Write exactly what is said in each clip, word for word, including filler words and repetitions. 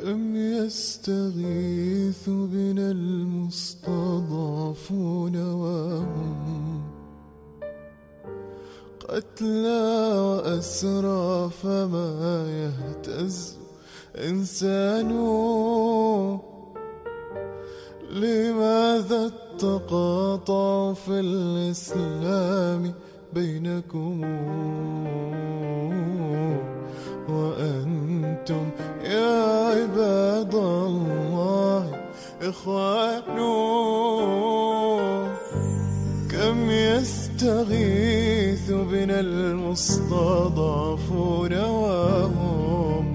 كم يستغيث بنا المستضعفون وهم قتلى وأسرى، فما يهتز إنسان. لماذا التقاطع في الإسلام بينكم وأنتم يا عباد الله إخوان؟ كم يستغيث بنا المستضعفون وهم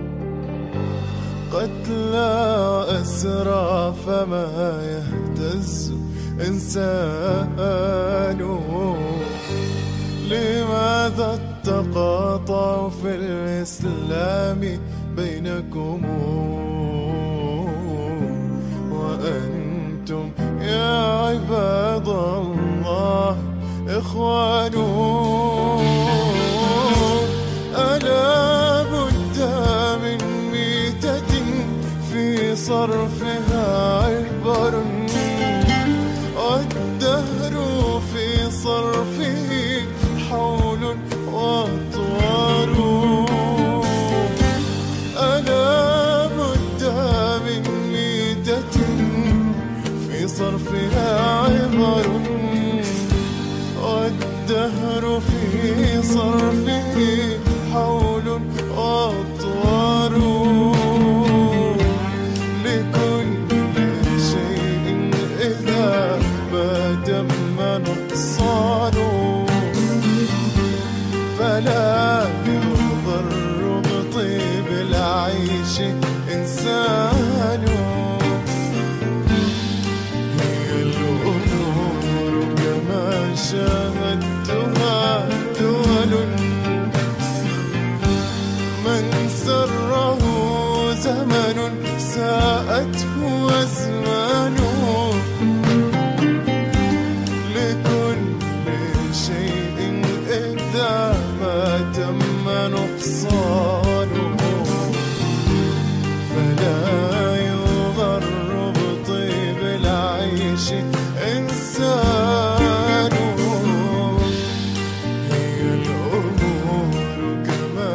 قتلى وأسرى، فما يهتز إنسان. لماذا التقاطع في الإسلام بينكم وأنتم يا عباد الله إخوان؟ ألا بد من ميتة في صرفها عبر، والدهر في صرفه حول وأطوار. ألا بد من ميتة في صرفها عبر، والدهر في صرفه حول وأطوار. لكل شيء إذا ما تم نقصان، فلا يضر بطيب العيش إنسان. هي الأمور كما شاهدتها دول، من سره زمن ساءته أزمان. لكل شيء إذا ما تم نقصانه، فلا يضر بطيب العيش إنسان. هي الأمور كما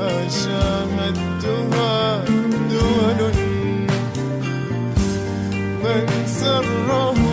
شاهدتها دول، من سره